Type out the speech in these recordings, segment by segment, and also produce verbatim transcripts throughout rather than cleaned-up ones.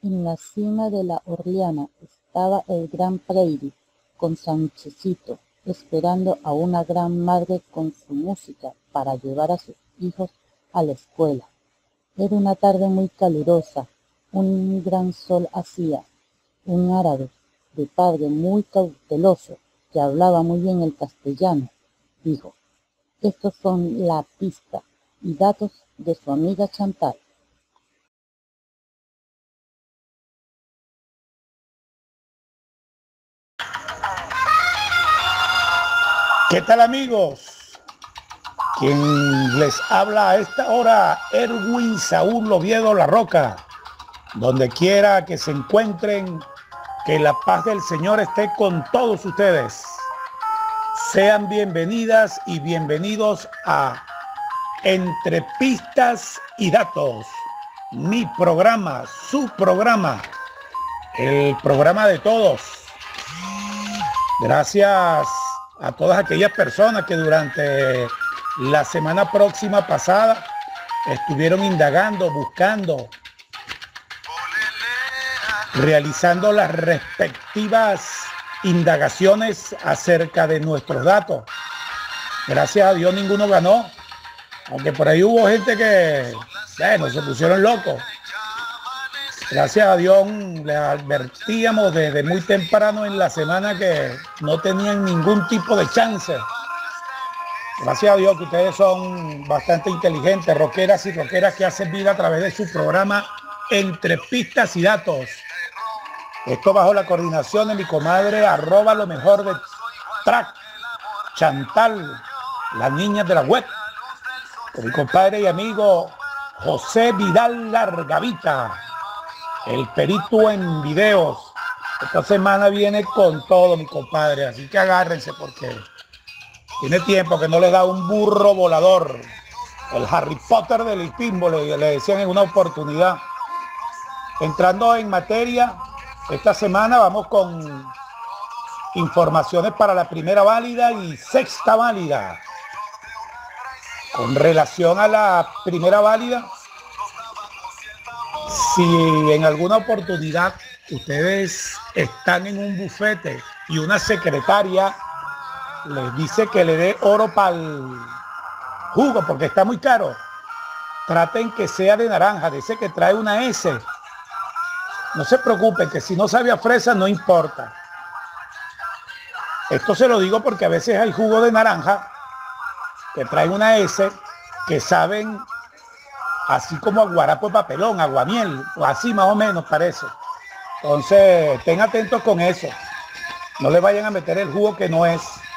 En la cima de la Orleana estaba el gran Prairie, con Sanchecito, esperando a una gran madre con su música para llevar a sus hijos a la escuela. Era una tarde muy calurosa, un gran sol hacía. Un árabe, de padre muy cauteloso, que hablaba muy bien el castellano, dijo: estos son la pista y datos de su amiga Chantal. ¿Qué tal, amigos? Quien les habla a esta hora, Erwin Saúl Oviedo La Roca. Donde quiera que se encuentren, que la paz del Señor esté con todos ustedes. Sean bienvenidas y bienvenidos a Entre Pistas y Datos, mi programa, su programa, el programa de todos. Gracias a todas aquellas personas que durante la semana próxima pasada estuvieron indagando, buscando, realizando las respectivas indagaciones acerca de nuestros datos. Gracias a Dios ninguno ganó, aunque por ahí hubo gente que, bueno, se pusieron locos. Gracias a Dios les advertíamos desde muy temprano en la semana que no tenían ningún tipo de chance. Gracias a Dios que ustedes son bastante inteligentes, rockeras y rockeras que hacen vida a través de su programa Entre Pistas y Datos. Esto bajo la coordinación de mi comadre, arroba lo mejor de track, Chantal, las niñas de la web, con mi compadre y amigo José Vidal Largavita, el perito en videos. Esta semana viene con todo, mi compadre, así que agárrense porque tiene tiempo que no les da un burro volador. El Harry Potter del hipismo, le, le decían en una oportunidad. Entrando en materia, esta semana vamos con informaciones para la primera válida y sexta válida. Con relación a la primera válida, si en alguna oportunidad ustedes están en un bufete y una secretaria les dice que le dé oro para el jugo porque está muy caro, traten que sea de naranja, dice que trae una S. No se preocupen, que si no sabe a fresa no importa. Esto se lo digo porque a veces hay jugo de naranja que traen una S que saben así como a guarapo de papelón, aguamiel, o así más o menos parece. Entonces, estén atentos con eso. No le vayan a meter el jugo que no es.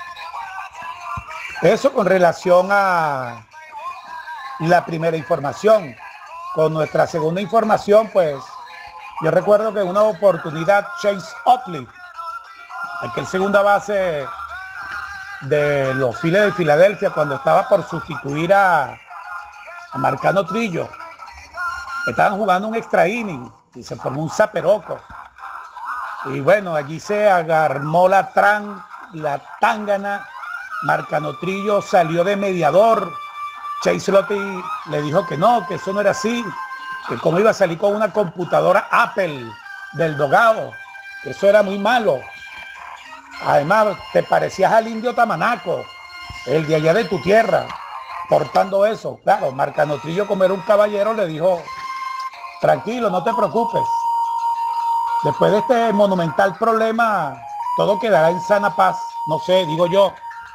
Eso con relación a la primera información. Con nuestra segunda información, pues, yo recuerdo que en una oportunidad Chase Utley, aquel segunda base de los Phillies de Filadelfia, cuando estaba por sustituir a, a Marcano Trillo, estaban jugando un extra inning y se formó un zaperoco. Y bueno, allí se agarmó la tran, la tángana. Marcano Trillo salió de mediador. Chase Utley le dijo que no, que eso no era así, que cómo iba a salir con una computadora Apple del dogado, que eso era muy malo. Además, te parecías al indio Tamanaco, el de allá de tu tierra, portando eso. Claro, Marcano Trillo, como era un caballero, le dijo: tranquilo, no te preocupes. Después de este monumental problema, todo quedará en sana paz. No sé, digo yo.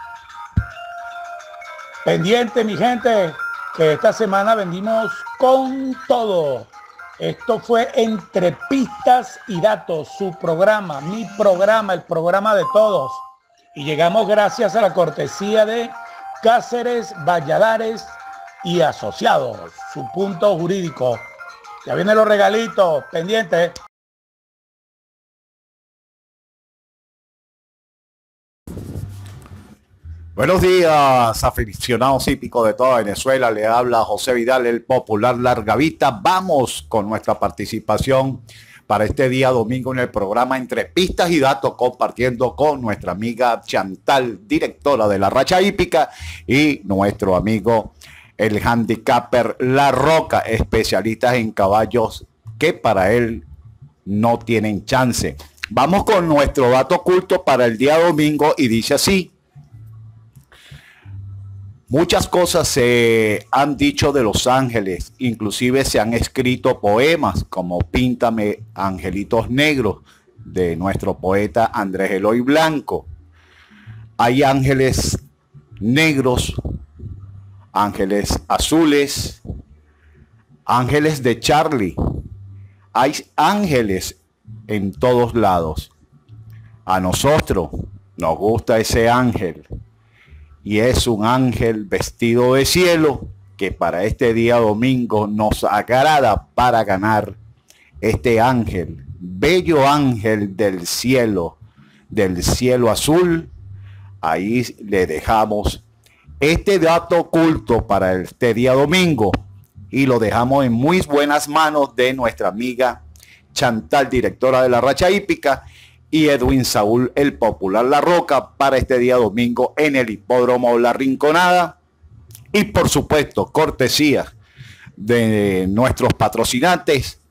Pendiente, mi gente, que esta semana vendimos con todo. Esto fue Entre Pistas y Datos, su programa, mi programa, el programa de todos. Y llegamos gracias a la cortesía de Cáceres, Valladares y Asociados, su punto jurídico. Ya vienen los regalitos, pendientes. Buenos días, aficionados hípicos de toda Venezuela. Le habla José Vidal, el popular Largavita. Vamos con nuestra participación para este día domingo en el programa Entre Pistas y Datos, compartiendo con nuestra amiga Chantal, directora de La Racha Hípica, y nuestro amigo el handicapper La Roca, especialista en caballos que para él no tienen chance. Vamos con nuestro dato oculto para el día domingo y dice así. Muchas cosas se han dicho de Los Ángeles, inclusive se han escrito poemas como Píntame Angelitos Negros de nuestro poeta Andrés Eloy Blanco. Hay ángeles negros, ángeles azules, ángeles de Charlie. Hay ángeles en todos lados. A nosotros nos gusta ese ángel. Y es un ángel vestido de cielo que para este día domingo nos agrada para ganar. Este ángel, bello ángel del cielo, del cielo azul, ahí le dejamos este dato oculto para este día domingo y lo dejamos en muy buenas manos de nuestra amiga Chantal, directora de La Racha Hípica, y Edwin Saúl, el popular La Roca, para este día domingo en el Hipódromo La Rinconada. Y por supuesto, cortesía de nuestros patrocinantes,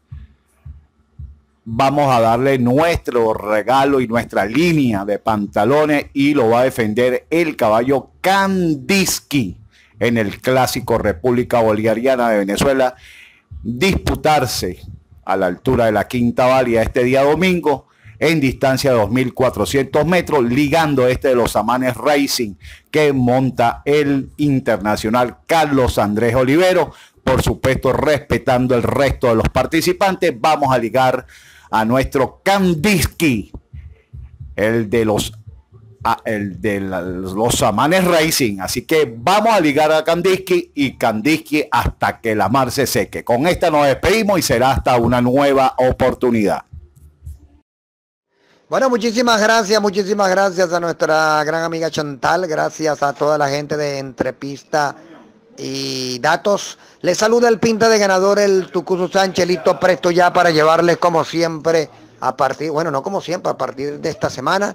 vamos a darle nuestro regalo y nuestra línea de pantalones y lo va a defender el caballo Kandinsky en el Clásico República Bolivariana de Venezuela, disputarse a la altura de la Quinta Válida este día domingo en distancia de dos mil cuatrocientos metros, ligando este de los Amanes Racing que monta el internacional Carlos Andrés Olivero. Por supuesto, respetando el resto de los participantes, vamos a ligar a nuestro Kandinsky, el de los a, el de la, los Amanes Racing. Así que vamos a ligar a Kandinsky y Kandinsky hasta que la mar se seque. Con esta nos despedimos y será hasta una nueva oportunidad. Bueno, muchísimas gracias, muchísimas gracias a nuestra gran amiga Chantal, gracias a toda la gente de Entrepista y Datos. Les saluda el pinta de ganador, el Tucuso Sánchez, listo, presto ya para llevarles como siempre, a partir, bueno, no como siempre, a partir de esta semana,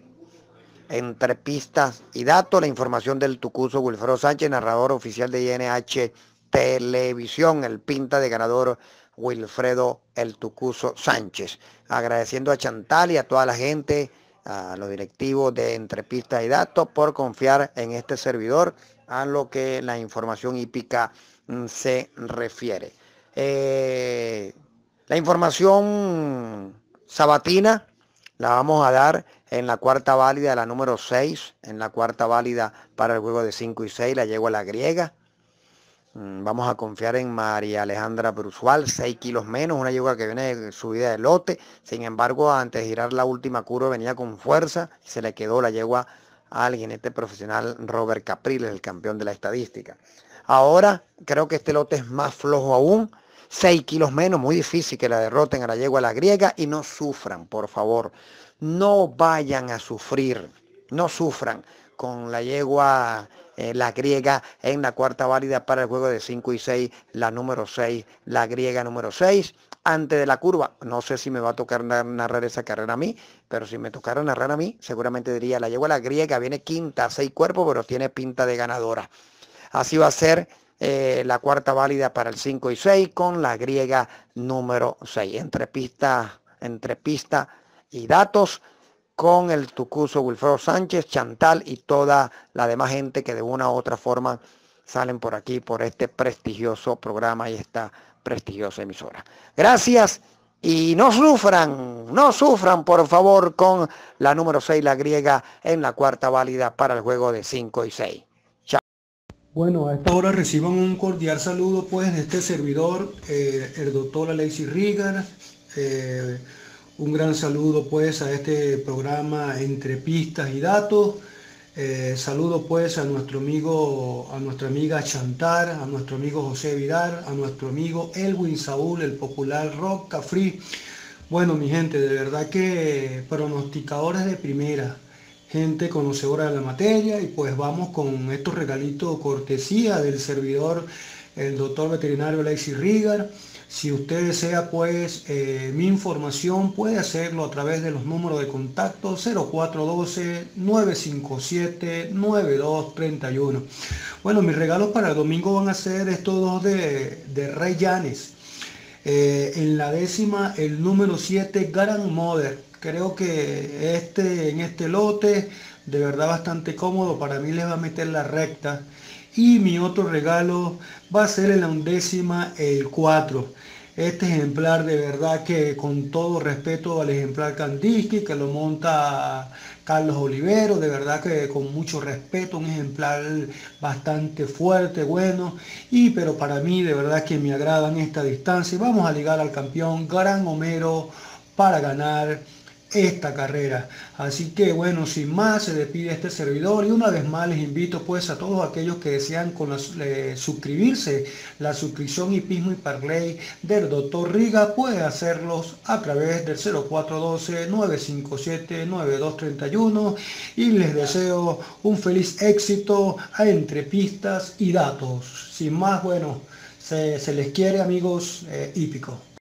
Entrepistas y Datos, la información del Tucuso Wilfredo Sánchez, narrador oficial de I N H Televisión, el pinta de ganador Wilfredo el Tucuso Sánchez. Agradeciendo a Chantal y a toda la gente, a los directivos de Entrepistas y Datos por confiar en este servidor a lo que la información hípica se refiere. Eh, la información sabatina la vamos a dar en la cuarta válida, la número seis, en la cuarta válida para el juego de cinco y seis, la yegua la griega. Vamos a confiar en María Alejandra Brusual, seis kilos menos, una yegua que viene de subida de lote. Sin embargo, antes de girar la última curva venía con fuerza y se le quedó la yegua al jinete profesional Robert Capriles, el campeón de la estadística. Ahora creo que este lote es más flojo aún, seis kilos menos, muy difícil que la derroten a la yegua la griega y no sufran, por favor. No vayan a sufrir, no sufran con la yegua Eh, la griega en la cuarta válida para el juego de cinco y seis, la número seis, la griega número seis, antes de la curva. No sé si me va a tocar narrar esa carrera a mí, pero si me tocara narrar a mí, seguramente diría, la yegua la griega viene quinta, seis cuerpos, pero tiene pinta de ganadora. Así va a ser eh, la cuarta válida para el cinco y seis con la griega número seis. Entre pista, entre pista y datos, con el Tucuso Wilfredo Sánchez, Chantal y toda la demás gente que de una u otra forma salen por aquí, por este prestigioso programa y esta prestigiosa emisora. Gracias y no sufran, no sufran por favor con la número seis, la griega, en la cuarta válida para el juego de cinco y seis. Chao. Bueno, a esta hora reciban un cordial saludo pues de este servidor, eh, el doctor Alexis Rieger. Eh, Un gran saludo pues a este programa Entre Pistas y Datos. Eh, saludo pues a nuestro amigo, a nuestra amiga Chantal, a nuestro amigo José Vidal, a nuestro amigo Edwin Saúl, el popular Roca Free. Bueno, mi gente, de verdad que pronosticadores de primera, gente conocedora de la materia, y pues vamos con estos regalitos cortesía del servidor, el doctor veterinario Alexis Rieger. Si usted desea pues eh, mi información, puede hacerlo a través de los números de contacto cero cuatro uno dos, nueve cinco siete, nueve dos tres uno. Bueno, mis regalos para el domingo van a ser estos dos de, de Rey Llanes. Eh, en la décima, el número siete, Grandmother. Creo que este, en este lote, de verdad bastante cómodo, para mí les va a meter la recta. Y mi otro regalo va a ser en la undécima, el cuatro. Este ejemplar, de verdad que con todo respeto al ejemplar Kandinsky, que lo monta Carlos Olivero, de verdad que con mucho respeto, un ejemplar bastante fuerte, bueno, y pero para mí de verdad que me agrada en esta distancia. Vamos a ligar al campeón Gran Homero para ganar esta carrera. Así que bueno, sin más, se despide este servidor y una vez más les invito pues a todos aquellos que desean con las, eh, suscribirse, la suscripción Hipismo y Parlay del doctor Riga, puede hacerlos a través del cero cuatro uno dos, nueve cinco siete, nueve dos tres uno y les deseo un feliz éxito a Entre Pistas y Datos. Sin más, bueno, se, se les quiere, amigos eh, hípicos.